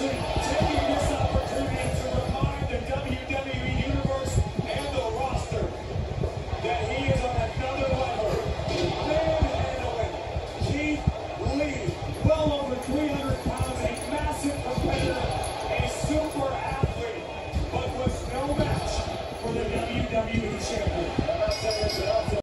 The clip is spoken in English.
actually taking this opportunity to remind the WWE Universe and the roster that he is on another level. Man and a woman. Keith Lee, well over 300 pounds, a massive competitor, a super athlete, but was no match for the WWE Champion.